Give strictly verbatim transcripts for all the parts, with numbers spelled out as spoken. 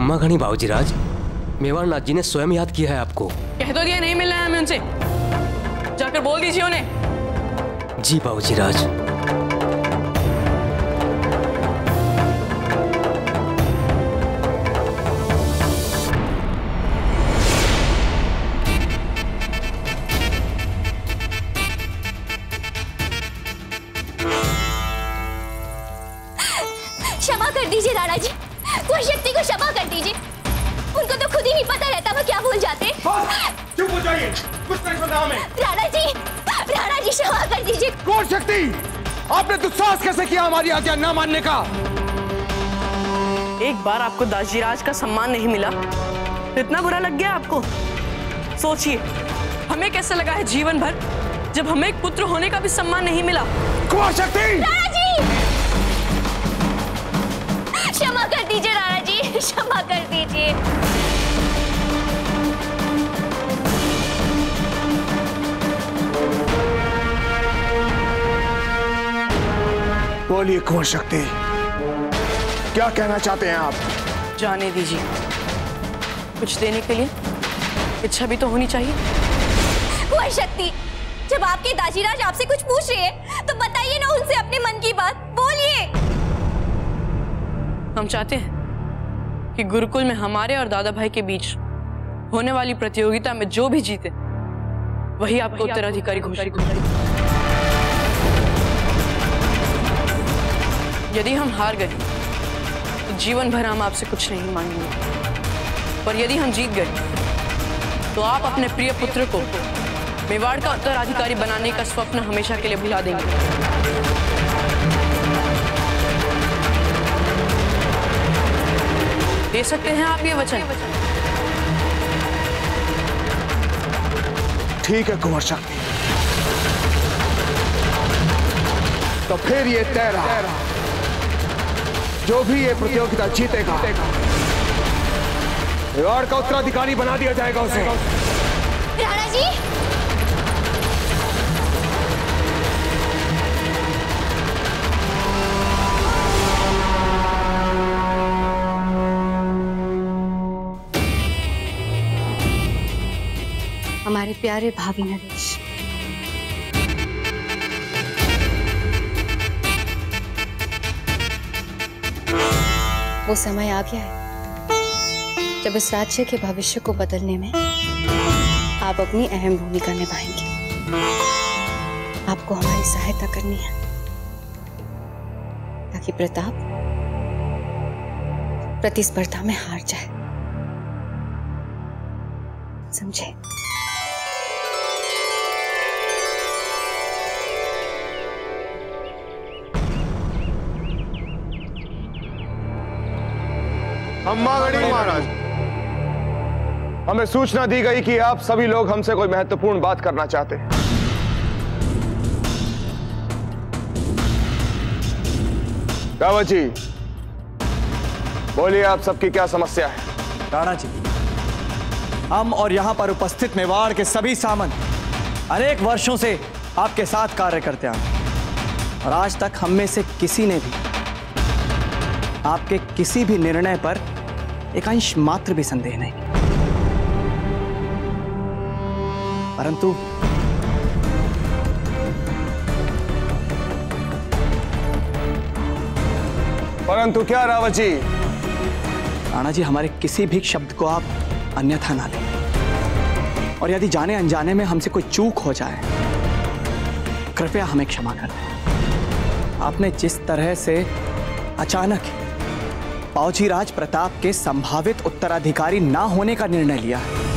खम्मा घनी बाबूजी राज, मेवाड़ नाथ जी ने स्वयं याद किया है आपको। कह तो दिया नहीं मिलना है हमें उनसे, जाकर बोल दीजिए उन्हें। जी बाबूजी राज। क्षमा कर दीजिए राणा जी, कुंवर शक्ति को क्षमा कर दीजिए। उनको तो खुद ही नहीं पता रहता वो क्या भूल जाते। चुप हो जाइए, कुछ नहीं पता हमें। राणा जी, राणा जी क्षमा कर दीजिए। कुंवर शक्ति, आपने दुस्साहस कैसे किया हमारी आज्ञा न मानने का? एक बार आपको दाजीराज का सम्मान नहीं मिला तो इतना बुरा लग गया आपको? सोचिए, हमें कैसा लगा है जीवन भर जब हमें एक पुत्र होने का भी सम्मान नहीं मिला। कुंवर शक्ति, राणा जी क्षमा कर दीजिए, राणा जी क्षमा कर दीजिए। बोलिए कुंवर शक्ति, क्या कहना चाहते हैं आप? जाने दीजिए, कुछ देने के लिए इच्छा भी तो होनी चाहिए। कुंवर शक्ति, जब आपके दाजीराज आपसे कुछ पूछ रहे हैं तो बताइए ना उनसे अपने मन की बात, बोलिए। हम चाहते हैं कि गुरुकुल में हमारे और दादा भाई के बीच होने वाली प्रतियोगिता में जो भी जीते वही आपको उत्तराधिकारी घोषित करें। यदि हम हार गए तो जीवन भर हम आपसे कुछ नहीं मांगेंगे, पर यदि हम जीत गए तो आप अपने प्रिय पुत्र को मेवाड़ का उत्तराधिकारी बनाने का स्वप्न हमेशा के लिए भुला देंगे। दे सकते हैं आप ये वचन? ठीक है कुंवर शक्ति, तो फिर ये तय रहा, जो भी ये प्रतियोगिता जीतेगा मेवाड़ का उत्तराधिकारी बना दिया जाएगा उसे। राणा जी, हमारे प्यारे भावी नरेश, वो समय आ गया है जब इस राज्य के भविष्य को बदलने में आप अपनी अहम भूमिका निभाएंगे। आपको हमारी सहायता करनी है ताकि प्रताप प्रतिस्पर्धा में हार जाए, समझे? अम्मागढ़ी महाराज, हमें सूचना दी गई कि आप सभी लोग हमसे कोई महत्वपूर्ण बात करना चाहते हैं। कावत जी, बोलिए आप सबकी क्या समस्या है? राणा जी, हम और यहां पर उपस्थित मेवाड़ के सभी सामंत अनेक वर्षों से आपके साथ कार्य करते आए और आज तक हम में से किसी ने भी आपके किसी भी निर्णय पर एक अंश मात्र भी संदेह नहीं। परंतु परंतु क्या रावत जी? राणा जी, हमारे किसी भी शब्द को आप अन्यथा ना लें, और यदि जाने अनजाने में हमसे कोई चूक हो जाए कृपया हमें क्षमा कर दें। आपने जिस तरह से अचानक बाबूजी राज प्रताप के संभावित उत्तराधिकारी ना होने का निर्णय लिया,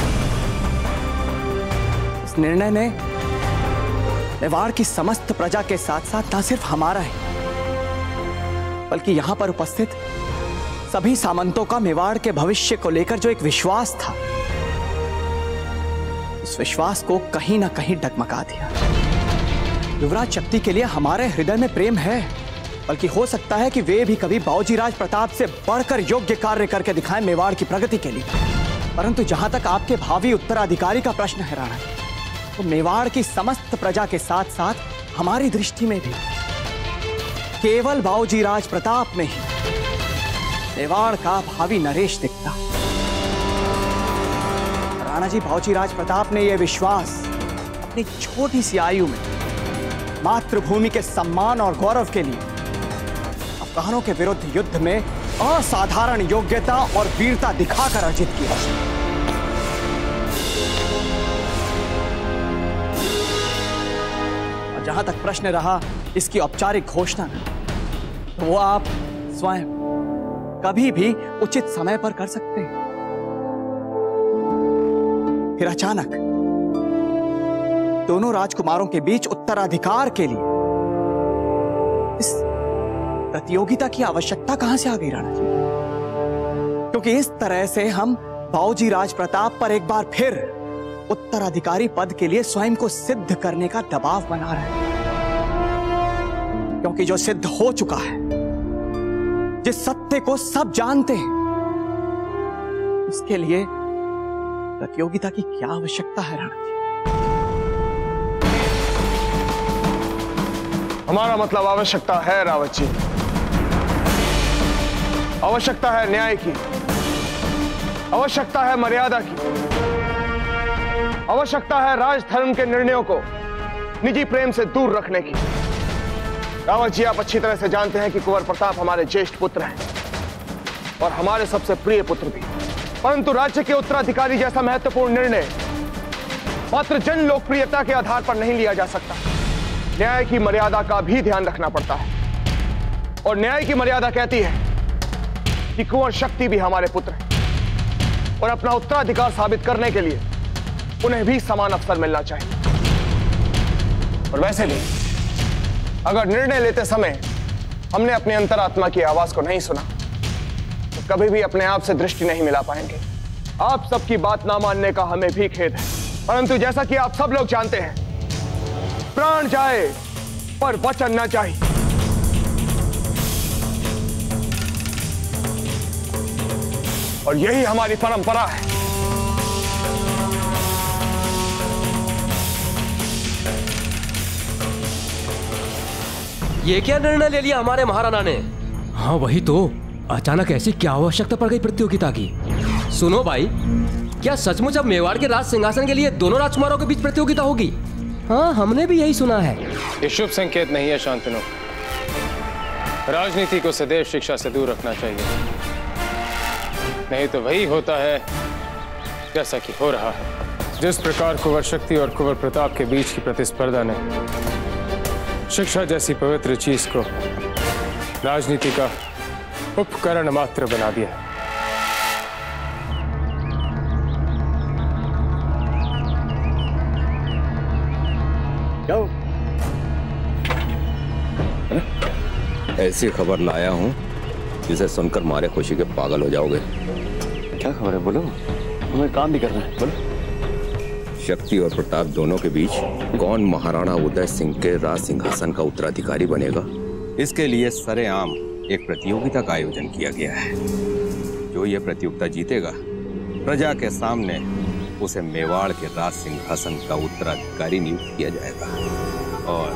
इस निर्णय ने मेवाड़ की समस्त प्रजा के साथ साथ न सिर्फ हमारा ही बल्कि यहां पर उपस्थित सभी सामंतों का मेवाड़ के भविष्य को लेकर जो एक विश्वास था, उस विश्वास को कहीं ना कहीं डगमगा दिया। युवराज शक्ति के लिए हमारे हृदय में प्रेम है, बल्कि हो सकता है कि वे भी कभी बाबूजी राज प्रताप से बढ़कर योग्य कार्य करके दिखाएं मेवाड़ की प्रगति के लिए। परंतु जहां तक आपके भावी उत्तराधिकारी का प्रश्न है राणा, तो मेवाड़ की समस्त प्रजा के साथ साथ हमारी दृष्टि में भी केवल बाबूजी राज प्रताप में ही मेवाड़ का भावी नरेश दिखता। राणा जी भाऊजी राज प्रताप ने यह विश्वास अपनी छोटी सी आयु में मातृभूमि के सम्मान और गौरव के लिए अफगानों के विरुद्ध युद्ध में असाधारण योग्यता और वीरता दिखाकर अर्जित किया। और जहां तक प्रश्न रहा इसकी औपचारिक घोषणा का, तो वो आप स्वयं कभी भी उचित समय पर कर सकते हैं। फिर अचानक दोनों राजकुमारों के बीच उत्तराधिकार के लिए इस प्रतियोगिता की आवश्यकता कहां से आ गई राणा जी? क्योंकि इस तरह से हम बाऊजी राज प्रताप पर एक बार फिर उत्तराधिकारी पद के लिए स्वयं को सिद्ध करने का दबाव बना रहे हैं। क्योंकि जो सिद्ध हो चुका है, जिस सत्य को सब जानते हैं, उसके लिए प्रतियोगिता की क्या आवश्यकता है राणा जी? हमारा मतलब आवश्यकता है रावत जी, आवश्यकता है न्याय की, आवश्यकता है मर्यादा की, आवश्यकता है राजधर्म के निर्णयों को निजी प्रेम से दूर रखने की। रावत जी, आप अच्छी तरह से जानते हैं कि कुंवर प्रताप हमारे ज्येष्ठ पुत्र हैं और हमारे सबसे प्रिय पुत्र भी, परंतु राज्य के उत्तराधिकारी जैसा महत्वपूर्ण निर्णय मात्र जन लोकप्रियता के आधार पर नहीं लिया जा सकता। न्याय की मर्यादा का भी ध्यान रखना पड़ता है और न्याय की मर्यादा कहती है कि कुंवर शक्ति भी हमारे पुत्र हैं और अपना उत्तराधिकार साबित करने के लिए उन्हें भी समान अवसर मिलना चाहिए। और वैसे भी अगर निर्णय लेते समय हमने अपने अंतरात्मा की आवाज को नहीं सुना तो कभी भी अपने आप से दृष्टि नहीं मिला पाएंगे। आप सबकी बात ना मानने का हमें भी खेद है, परंतु जैसा कि आप सब लोग जानते हैं, प्राण जाए पर वचन ना चाहिए। और यही हमारी परंपरा है। ये क्या निर्णय ले लिया हमारे महाराणा ने? हाँ वही तो, अचानक ऐसी क्या आवश्यकता पड़ गई प्रतियोगिता की? सुनो भाई, क्या सचमुच अब मेवाड़ के राज सिंहासन के लिए दोनों राजकुमारों के बीच प्रतियोगिता होगी? हाँ, हमने भी यही सुना है। ये शुभ संकेत नहीं है शांतनु। राजनीति को सदैव शिक्षा से दूर रखना चाहिए, नहीं तो वही होता है जैसा कि हो रहा है। जिस प्रकार कुंवर शक्ति और कुंवर प्रताप के बीच की प्रतिस्पर्धा ने शिक्षा जैसी पवित्र चीज को राजनीति का उपकरण मात्र बना दिया। ऐसी खबर लाया हूं जिसे सुनकर मारे खुशी के पागल हो जाओगे। क्या खबर है? बोलो, हमें काम भी करना है। बोलो। शक्ति और प्रताप दोनों के बीच कौन महाराणा उदय सिंह के राज सिंहासन का उत्तराधिकारी बनेगा, इसके लिए सरेआम एक प्रतियोगिता का आयोजन किया गया है। जो ये प्रतियोगिता जीतेगा, प्रजा के सामने उसे मेवाड़ के राज सिंहासन का उत्तराधिकारी नियुक्त किया जाएगा। और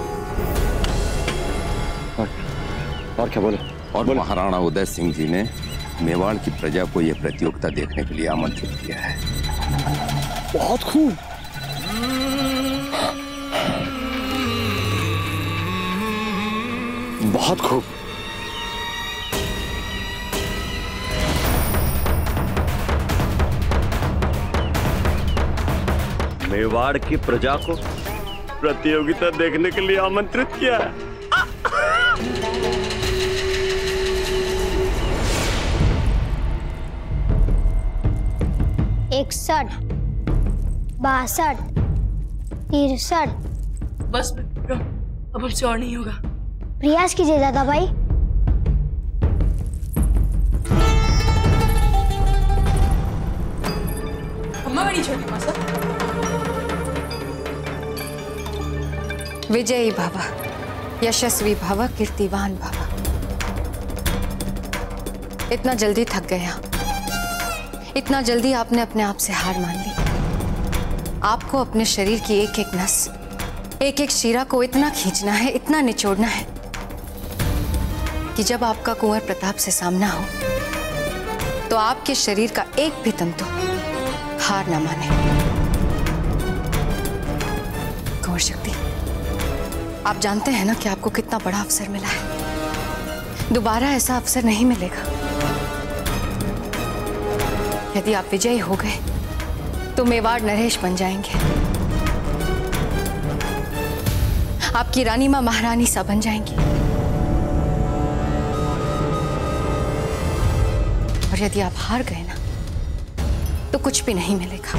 और, और क्या बोले? और बोले? महाराणा उदय सिंह जी ने मेवाड़ की प्रजा को यह प्रतियोगिता देखने के लिए आमंत्रित किया है। बहुत खूब। बहुत खूब। मेवाड़ की प्रजा को प्रतियोगिता देखने के लिए आमंत्रित किया है। इकसठ, बासठ, तिरसठ। बस अब हमसे और नहीं होगा। प्रयास कीजिए दादा भाई। अम्मा बड़ी छोटी मासा। विजयी भव, यशस्वी भव, कीर्तिवान भव। इतना जल्दी थक गया, इतना जल्दी आपने अपने आप से हार मान ली। आपको अपने शरीर की एक एक नस, एक एक शिरा को इतना खींचना है, इतना निचोड़ना है कि जब आपका कुंवर प्रताप से सामना हो तो आपके शरीर का एक भी तंतु हार ना माने। कुंवर शक्ति, आप जानते हैं ना कि आपको कितना बड़ा अवसर मिला है। दोबारा ऐसा अवसर नहीं मिलेगा। यदि आप विजयी हो गए तो मेवाड़ नरेश बन जाएंगे। आपकी रानी मां महारानी सा बन जाएंगी। और यदि आप हार गए ना तो कुछ भी नहीं मिलेगा।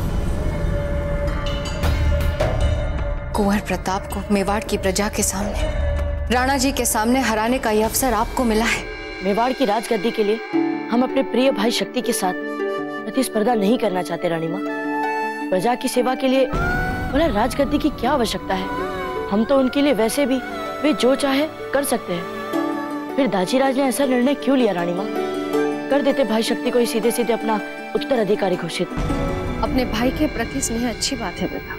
कुंवर प्रताप को मेवाड़ की प्रजा के सामने, राणा जी के सामने हराने का यह अवसर आपको मिला है। मेवाड़ की राजगद्दी के लिए हम अपने प्रिय भाई शक्ति के साथ प्रतिस्पर्धा नहीं करना चाहते रानी माँ। प्रजा की सेवा के लिए बोला राजगद्दी की क्या आवश्यकता है? हम तो उनके लिए वैसे भी वे जो चाहे कर सकते हैं। फिर दाजीराज ने ऐसा निर्णय क्यों लिया रानी माँ? कर देते भाई शक्ति को ही सीधे सीधे अपना उत्तराधिकारी घोषित। अपने भाई के प्रति स्नेह अच्छी बात है बेटा,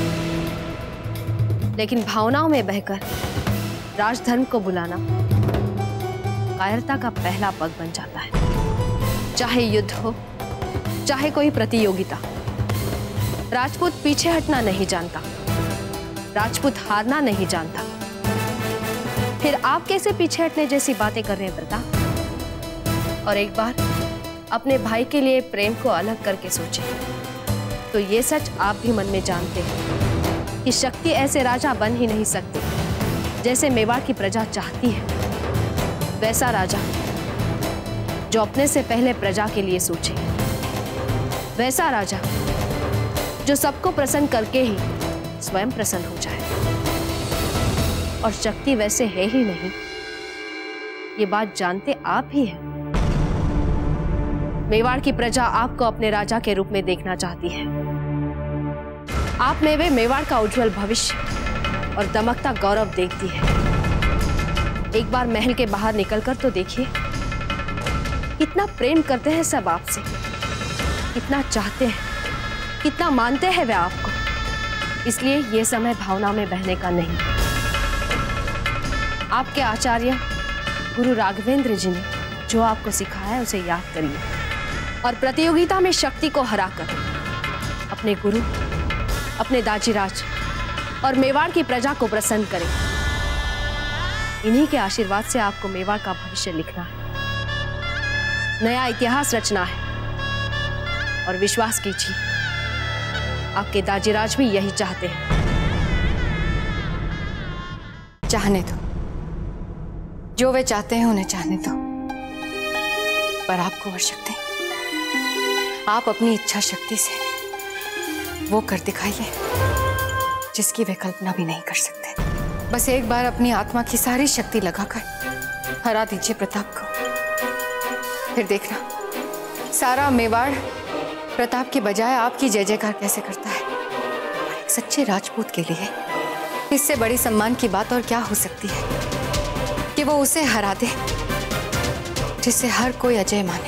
लेकिन भावनाओं में बहकर राजधर्म को बुलाना कायरता का पहला पग बन जाता है। चाहे युद्ध हो, चाहे कोई प्रतियोगिता, राजपूत पीछे हटना नहीं जानता, राजपूत हारना नहीं जानता। फिर आप कैसे पीछे हटने जैसी बातें कर रहे हैं प्रताप? और एक बार अपने भाई के लिए प्रेम को अलग करके सोचें तो ये सच आप भी मन में जानते हैं कि शक्ति ऐसे राजा बन ही नहीं सकती जैसे मेवाड़ की प्रजा चाहती है। वैसा राजा जो अपने से पहले प्रजा के लिए सोचे, वैसा राजा जो सबको प्रसन्न करके ही स्वयं प्रसन्न हो जाए। और शक्ति वैसे है ही नहीं, ये बात जानते आप ही हैं। मेवाड़ की प्रजा आपको अपने राजा के रूप में देखना चाहती है। आप में वे मेवाड़ का उज्जवल भविष्य और दमकता गौरव देखती है। एक बार महल के बाहर निकलकर तो देखिए, कितना प्रेम करते हैं सब आपसे, कितना चाहते हैं, कितना मानते हैं वे आपको। इसलिए ये समय भावना में बहने का नहीं। आपके आचार्य गुरु राघवेंद्र जी ने जो आपको सिखाया है उसे याद करिए और प्रतियोगिता में शक्ति को हराकर अपने गुरु, अपने दाजीराज और मेवाड़ की प्रजा को प्रसन्न करें। इन्हीं के आशीर्वाद से आपको मेवाड़ का भविष्य लिखना है, नया इतिहास रचना है। और विश्वास कीजिए, आपके दाजीराज भी यही चाहते हैं। चाहने दो, जो वे चाहते हैं उन्हें चाहने दो। पर आप कुंवर शक्ति, आप अपनी इच्छा शक्ति से वो कर दिखाइए जिसकी वे कल्पना भी नहीं कर सकते। बस एक बार अपनी आत्मा की सारी शक्ति लगाकर हरा दीजिए प्रताप को। फिर देखना सारा मेवाड़ प्रताप के बजाय आपकी जय जयकार कैसे करता है। एक सच्चे राजपूत के लिए इससे बड़ी सम्मान की बात और क्या हो सकती है कि वो उसे हरा दे जिसे हर कोई अजय माने।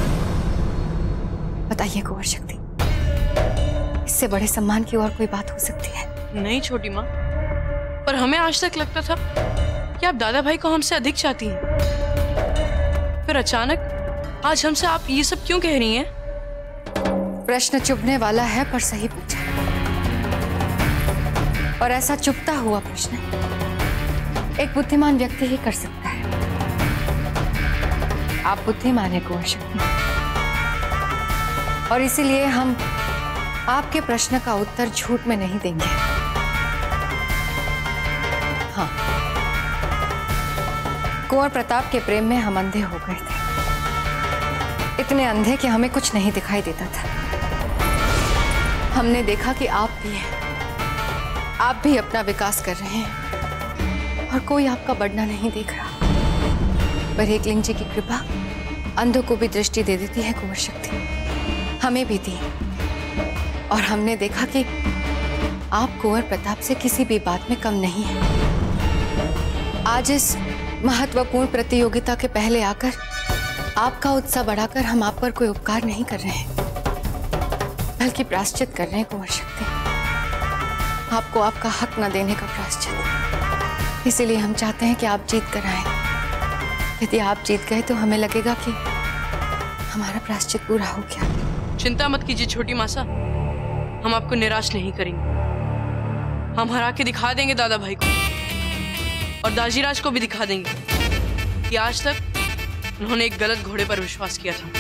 बताइए कुंवर शक्ति, इससे बड़े सम्मान की और कोई बात हो सकती है? नहीं छोटी माँ, पर हमें आज तक लगता था कि आप दादा भाई को हमसे अधिक चाहती हैं। फिर अचानक आज हमसे आप ये सब क्यों कह रही हैं? प्रश्न चुभने वाला है पर सही पूछा, और ऐसा चुभता हुआ प्रश्न एक बुद्धिमान व्यक्ति ही कर सकता है। आप बुद्धिमान हैं कुंवर शक्ति, और इसीलिए हम आपके प्रश्न का उत्तर झूठ में नहीं देंगे। हाँ, कुंवर प्रताप के प्रेम में हम अंधे हो गए थे, इतने अंधे कि हमें कुछ नहीं दिखाई देता था। हमने देखा कि आप भी हैं, आप भी अपना विकास कर रहे हैं और कोई आपका बढ़ना नहीं देख रहा। पर एकलिंग जी की कृपा अंधों को भी दृष्टि दे देती है कुंवर शक्ति, हमें भी दी। और हमने देखा कि आप कुंवर प्रताप से किसी भी बात में कम नहीं हैं। आज इस महत्वपूर्ण प्रतियोगिता के पहले आकर आपका उत्साह बढ़ाकर हम आप पर कोई उपकार नहीं कर रहे हैं, बल्कि प्रायश्चित कर रहे हैं कुंवर शक्ति, आपको आपका हक न देने का प्रायश्चित। इसीलिए हम चाहते हैं कि आप जीत कर आए। यदि आप जीत गए तो हमें लगेगा कि हमारा प्रायश्चित पूरा हो गया। चिंता मत कीजिए छोटी मासा, हम आपको निराश नहीं करेंगे। हम हरा के दिखा देंगे दादा भाई को, और दाजीराज को भी दिखा देंगे कि आज तक उन्होंने एक गलत घोड़े पर विश्वास किया था।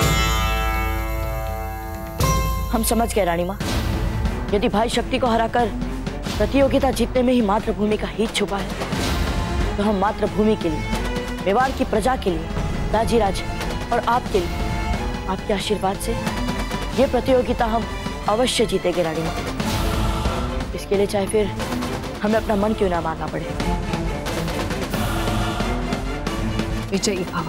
हम समझ गए रानी माँ, यदि भाई शक्ति को हराकर प्रतियोगिता जीतने में ही मातृभूमि का हित छुपा है, तो हम मातृभूमि के लिए, मेवाड़ की प्रजा के लिए, दाजीराज और आपके लिए, आपके आशीर्वाद से ये प्रतियोगिता हम अवश्य जीतेंगे रानी माँ। इसके लिए चाहे फिर हमें अपना मन क्यों ना मारना पड़े। विजयी भव।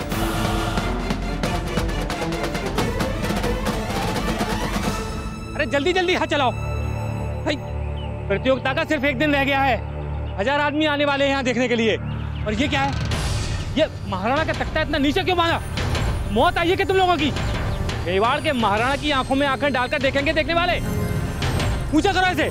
अरे जल्दी जल्दी हाथ चलाओ भाई, प्रतियोगिता का सिर्फ एक दिन रह गया है। हजार आदमी आने वाले हैं यहाँ देखने के लिए। और ये क्या है, ये महाराणा का तख्ता इतना नीचे क्यों बांधा? मौत आई है कि तुम लोगों की? मेवाड़ के महाराणा की आंखों में आंखें डालकर देखेंगे देखने वाले। पूछा करो ऐसे।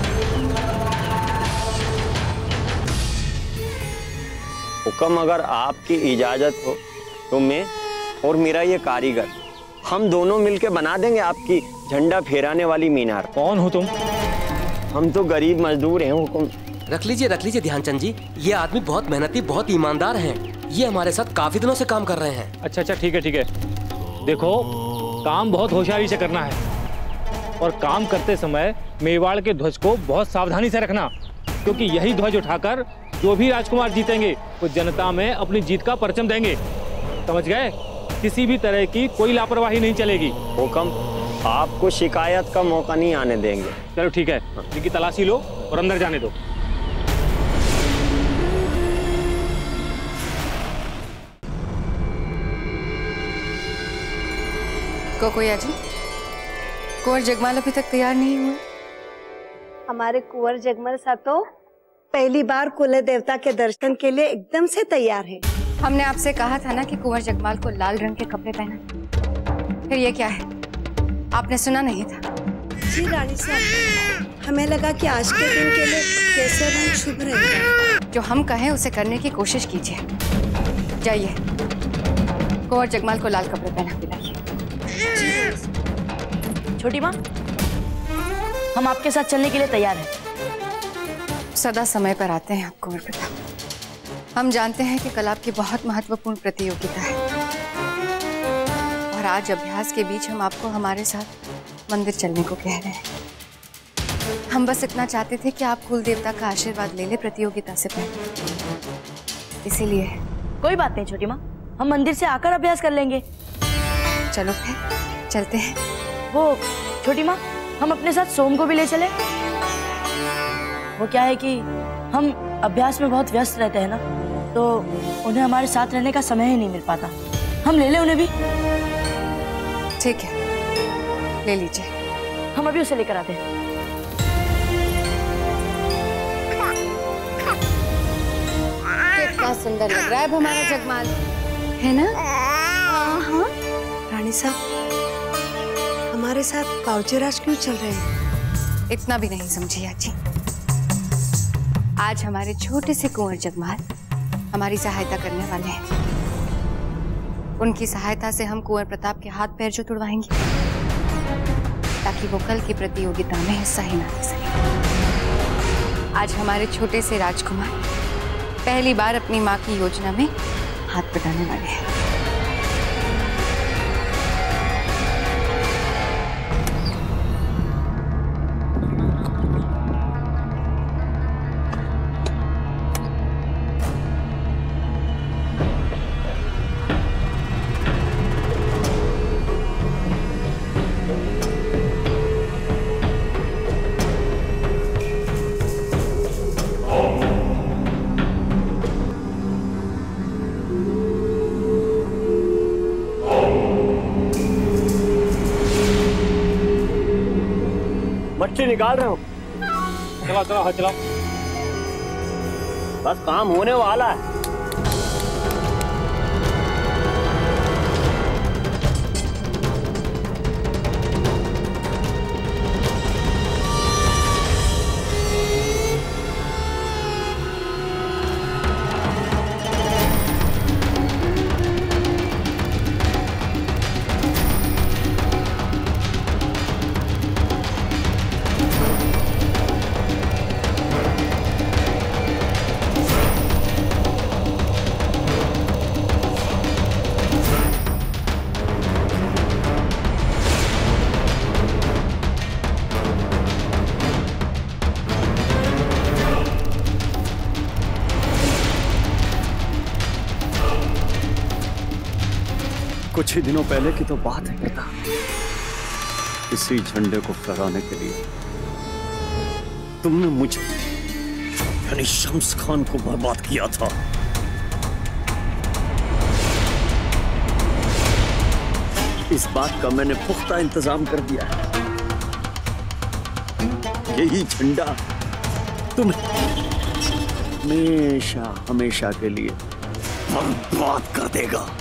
हुक्म अगर आपकी इजाजत हो तो मैं और मेरा ये कारीगर, हम दोनों मिलके बना देंगे आपकी झंडा फहराने वाली मीनार। कौन हो तुम? हम तो गरीब मजदूर हैं हुक्म। रख लीजिए रख लीजिए ध्यानचंद जी, ये आदमी बहुत मेहनती, बहुत ईमानदार हैं। ये हमारे साथ काफी दिनों से काम कर रहे हैं। अच्छा अच्छा ठीक है ठीक है। देखो, काम बहुत होशियारी से करना है, और काम करते समय मेवाड़ के ध्वज को बहुत सावधानी से रखना, क्योंकि यही ध्वज उठाकर जो भी राजकुमार जीतेंगे वो जनता में अपनी जीत का परचम देंगे। समझ गए? किसी भी तरह की कोई लापरवाही नहीं चलेगी। हुक्म, आपको शिकायत का मौका नहीं आने देंगे। चलो ठीक है, इनकी तलाशी लो और अंदर जाने दो। कोकोया जी, कुंवर जगमाल अभी तक तैयार नहीं हुए? हमारे कुंवर जगमल सा तो पहली बार कुल देवता के दर्शन के लिए एकदम से तैयार है। हमने आपसे कहा था ना कि कुंवर जगमाल को लाल रंग के कपड़े पहना। फिर ये क्या है, आपने सुना नहीं था? जी रानी साहब, हमें लगा कि आज के दिन के लिए कैसे रंग शुभ रहेगा। जो हम कहें उसे करने की कोशिश कीजिए। जाइए, कुंवर जगमाल को लाल कपड़े पहना के लाइए। छोटी माँ, हम आपके साथ चलने के लिए तैयार हैं। सदा समय पर आते हैं आप कुंवर प्रताप। हम जानते हैं कि कल आपकी बहुत महत्वपूर्ण प्रतियोगिता है, और आज अभ्यास के बीच हम आपको हमारे साथ मंदिर चलने को कह रहे हैं। हम बस इतना चाहते थे कि आप कुल देवता का आशीर्वाद ले ले प्रतियोगिता से पहले, इसीलिए। कोई बात नहीं छोटी माँ, हम मंदिर से आकर अभ्यास कर लेंगे। चलो फिर चलते हैं। वो छोटी माँ, हम अपने साथ सोम को भी ले चले। वो क्या है कि हम अभ्यास में बहुत व्यस्त रहते हैं ना, तो उन्हें हमारे साथ रहने का समय ही नहीं मिल पाता। हम ले लें उन्हें भी? ठीक है, ले लीजिए। हम अभी उसे लेकर आते हैं। कितना सुंदर लग रहा है हमारा जगमाल, है ना? हाँ। रानी साहब, हमारे साथ बावजीराज क्यों चल रहे हैं? इतना भी नहीं समझी आजी। आज हमारे छोटे से कुंवर जगमाल हमारी सहायता करने वाले हैं। उनकी सहायता से हम कुंवर प्रताप के हाथ पैर जो तुड़वाएंगे, ताकि वो कल की प्रतियोगिता में हिस्सा ही ना ले सके। आज हमारे छोटे से राजकुमार पहली बार अपनी माँ की योजना में हाथ बटाने वाले हैं। मच्छी निकाल रहे हो? चलाओ चलाओ, हाथ चलाओ। बस काम होने वाला है। कुछ ही दिनों पहले की तो बात है प्रताप। इसी झंडे को फहराने के लिए तुमने मुझे यानी शम्स खान को बर्बाद किया था। इस बात का मैंने पुख्ता इंतजाम कर दिया है। यही झंडा तुम्हें हमेशा हमेशा के लिए बर्बाद कर देगा।